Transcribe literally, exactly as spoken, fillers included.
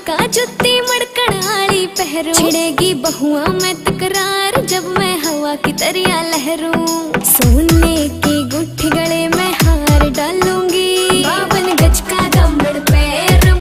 का जुत्ती मड़कण आली पहरू, छिड़ेगी बहुआ में तकरार जब मैं हवा की तरिया लहरूं। सोने